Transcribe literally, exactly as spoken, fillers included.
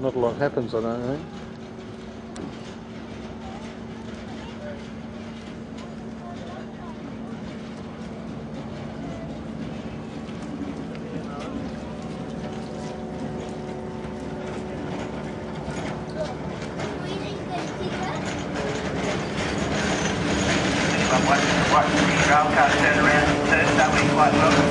not a lot happens, I don't think. What, what, what, railcar turn around, turn, that way quite well.